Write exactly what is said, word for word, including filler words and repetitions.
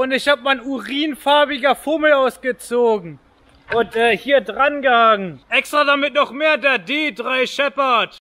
und ich habe mein urinfarbiger Fummel ausgezogen und äh, hier dran gehangen. Extra damit noch mehr der D drei Shepard.